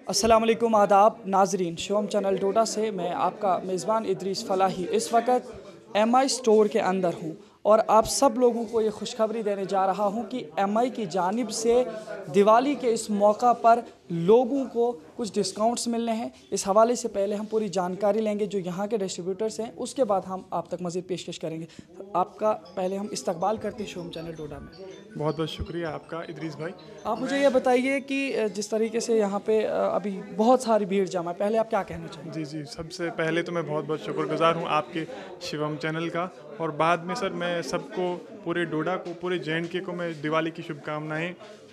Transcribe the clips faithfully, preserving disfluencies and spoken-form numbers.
अस्सलाम वालेकुम, आदाब नाजरीन। शिवम चैनल डोडा से मैं आपका मेज़बान इदरीस फलाही इस वक्त एम आई स्टोर के अंदर हूँ और आप सब लोगों को ये खुशखबरी देने जा रहा हूँ कि एम आई की जानिब से दिवाली के इस मौका पर लोगों को कुछ डिस्काउंट्स मिलने हैं। इस हवाले से पहले हम पूरी जानकारी लेंगे जो यहाँ के डिस्ट्रीब्यूटर्स हैं, उसके बाद हम आप तक मज़ीद पेशकश करेंगे। आपका पहले हम इस्तकबाल करते हैं शिवम चैनल डोडा में। बहुत बहुत शुक्रिया आपका इदरीस भाई। आप मुझे ये बताइए कि जिस तरीके से यहाँ पे अभी बहुत सारी भीड़ जमा है, पहले आप क्या कहना चाहेंगे? जी जी सबसे पहले तो मैं बहुत बहुत शुक्रगुजार हूँ आपके शिवम चैनल का, और बाद में सर मैं सबको, पूरे डोडा को, पूरे जे एंड के को मैं दिवाली की शुभकामनाएं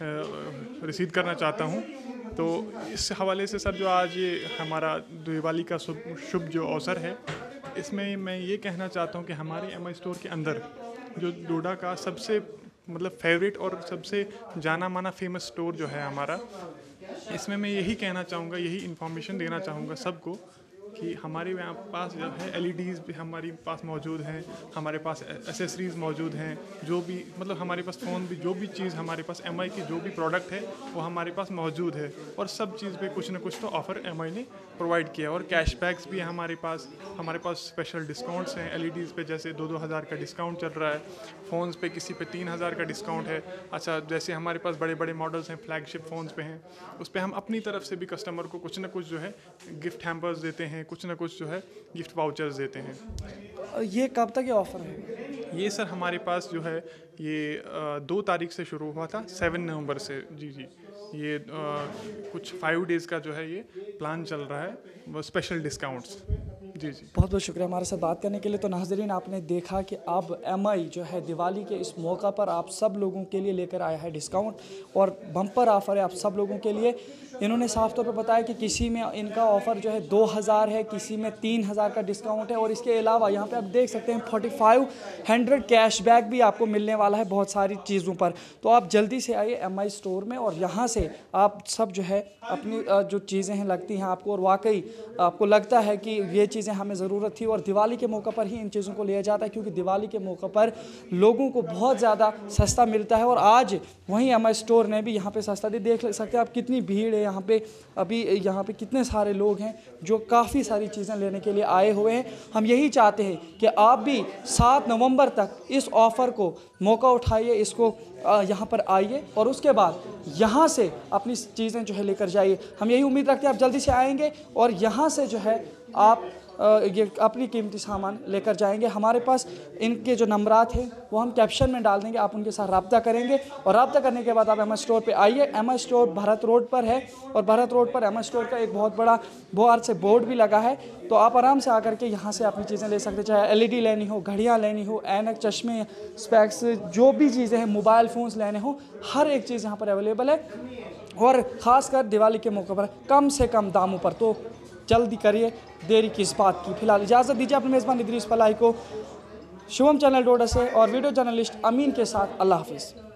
रिसीव करना चाहता हूँ। तो इस हवाले से सर जो आज ये हमारा दिवाली का शुभ शुभ जो अवसर है, इसमें मैं ये कहना चाहता हूँ कि हमारे एम आई स्टोर के अंदर जो डोडा का सबसे मतलब फेवरेट और सबसे जाना माना फेमस स्टोर जो है हमारा, इसमें मैं यही कहना चाहूँगा, यही इन्फॉर्मेशन देना चाहूँगा सबको कि हमारे यहाँ पास जो है एल ई डीज़ भी हमारे पास मौजूद हैं, हमारे पास एसेसरीज़ मौजूद हैं, जो भी मतलब हमारे पास फ़ोन भी, जो भी चीज़ हमारे पास एम आई की जो भी प्रोडक्ट है वो हमारे पास मौजूद है, और सब चीज़ पे कुछ ना कुछ तो ऑफ़र एम आई ने प्रोवाइड किया। और कैशबैक्स भी है हमारे पास, हमारे पास स्पेशल डिस्काउंट्स हैं एल ई डीज़ पे, जैसे दो दो हज़ार का डिस्काउंट चल रहा है, फ़ोन्स पे किसी पे तीन हज़ार का डिस्काउंट है। अच्छा, जैसे हमारे पास बड़े बड़े मॉडल्स हैं, फ्लैगशिप फ़ोन्स पे हैं, उस पर हम अपनी तरफ से भी कस्टमर को कुछ ना कुछ जो है गिफ्ट हैम्पर्स देते हैं, कुछ ना कुछ जो है गिफ्ट वाउचर्स देते हैं। ये कब तक ये ऑफ़र है? ये सर हमारे पास जो है ये दो तारीख से शुरू हुआ था, सेवन नवंबर से। जी जी ये आ, कुछ फाइव डेज़ का जो है ये प्लान चल रहा है, वो स्पेशल डिस्काउंट्स। जी जी बहुत बहुत शुक्रिया हमारे साथ बात करने के लिए। तो नाज़रीन, आपने देखा कि अब एम आई जो है दिवाली के इस मौका पर आप सब लोगों के लिए लेकर आया है डिस्काउंट और बम्पर ऑफ़र है आप सब लोगों के लिए। इन्होंने साफ तौर पर बताया कि किसी में इनका ऑफ़र जो है दो हज़ार है, किसी में तीन हज़ार का डिस्काउंट है, और इसके अलावा यहाँ पे आप देख सकते हैं फोर्टी फाइव हंड्रेड कैशबैक भी आपको मिलने वाला है बहुत सारी चीज़ों पर। तो आप जल्दी से आइए एम आई स्टोर में और यहाँ से आप सब जो है अपनी जो चीज़ें हैं लगती हैं आपको, और वाकई आपको लगता है कि ये चीज़ें हमें ज़रूरत थी, और दिवाली के मौके पर ही इन चीज़ों को लिया जाता है क्योंकि दिवाली के मौके पर लोगों को बहुत ज़्यादा सस्ता मिलता है। और आज वहीं एम आई स्टोर ने भी यहाँ पे सस्ता दे, देख सकते हैं आप कितनी भीड़ है यहाँ पे। अभी यहाँ पे कितने सारे लोग हैं जो काफ़ी सारी चीज़ें लेने के लिए आए हुए हैं। हम यही चाहते हैं कि आप भी सात नवंबर तक इस ऑफ़र को मौका उठाइए, इसको यहाँ पर आइए और उसके बाद यहाँ से अपनी चीज़ें जो है लेकर जाइए। हम यही उम्मीद रखते हैं आप जल्दी से आएंगे और यहाँ से जो है आप ये अपनी कीमती सामान लेकर जाएंगे। हमारे पास इनके जो नंबरात हैं वो हम कैप्शन में डाल देंगे, आप उनके साथ रब्ता करेंगे और रब्ता करने के बाद आप एम आई स्टोर पे आइए। M I store Bharat road पर है और भारत रोड पर एम आई स्टोर का एक बहुत बड़ा बाहर से बोर्ड भी लगा है, तो आप आराम से आकर के यहाँ से अपनी चीज़ें ले सकते हैं, चाहे एल ई डी लेनी हो, घड़ियाँ लेनी हो, ऐनक, चश्मे, स्पेक्स, जो भी चीज़ें हैं, मोबाइल फ़ोन्स लेने हो, हर एक चीज़ यहाँ पर अवेलेबल है, और ख़ासकर दिवाली के मौके पर कम से कम दामों पर। तो जल्दी करिए, देरी किस बात की। फिलहाल इजाज़त दीजिए अपने मेज़बान इदरीस फलाही को शिवम चैनल डोडा से और वीडियो जर्नलिस्ट अमीन के साथ। अल्लाह हाफिज़।